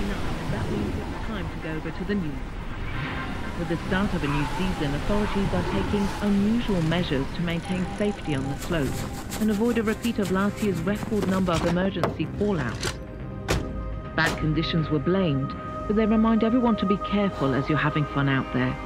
and that means it's time to go over to the news. With the start of a new season, authorities are taking unusual measures to maintain safety on the slopes and avoid a repeat of last year's record number of emergency fallouts. Bad conditions were blamed, but they remind everyone to be careful as you're having fun out there.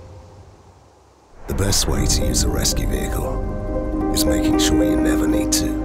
The best way to use a rescue vehicle is making sure you never need to.